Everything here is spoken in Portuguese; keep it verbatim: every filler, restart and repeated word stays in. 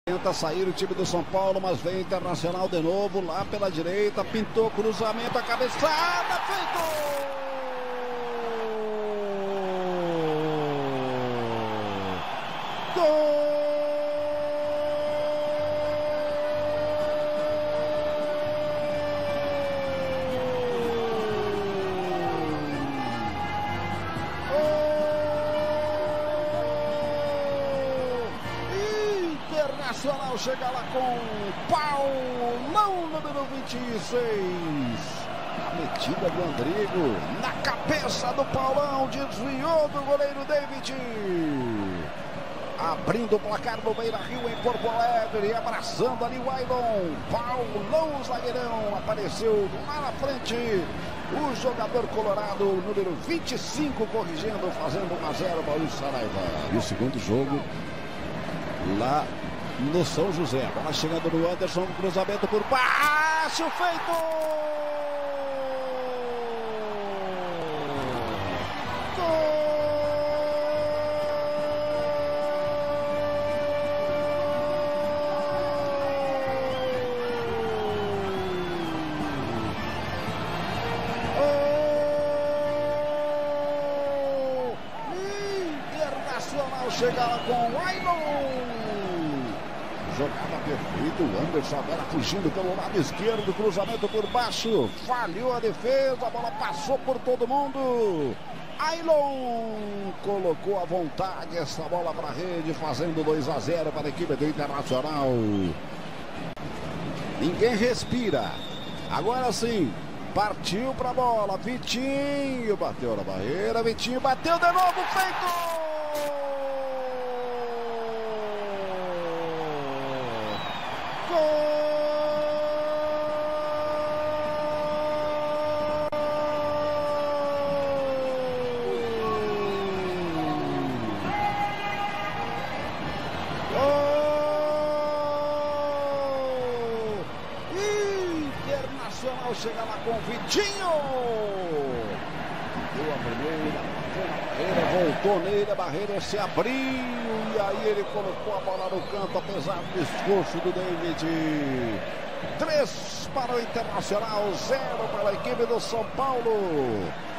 Tenta sair o time do São Paulo, mas vem Internacional de novo, lá pela direita, pintou cruzamento, a cabeçada, feito! Gol! Internacional chega lá com Paulão, número vinte e seis. A metida do Andrigo na cabeça do Paulão, desviou do goleiro David. Abrindo o placar no Beira-Rio em Porto Alegre, abraçando ali o Ailon. Paulão, zagueirão, apareceu lá na frente. O jogador colorado, número vinte e cinco, corrigindo, fazendo um a zero, Maurício Saraiva. E o segundo jogo lá no São José. Bola chegando no Anderson, cruzamento por baixo, feito! Gol! Internacional chega lá com o Ailon. Jogada perfeita, o Anderson agora fugindo pelo lado esquerdo, cruzamento por baixo, falhou a defesa, a bola passou por todo mundo. Ailon colocou à vontade essa bola para a rede, fazendo dois a zero para a equipe do Internacional. Ninguém respira. Agora sim, partiu para a bola, Vitinho bateu na barreira, Vitinho bateu de novo, feito! Internacional chega lá com o Vitinho. Deu a primeira, bateu na barreira, voltou nele, a barreira se abriu e aí ele colocou a bola no canto, apesar do esforço do David. Três para o Internacional, zero para a equipe do São Paulo.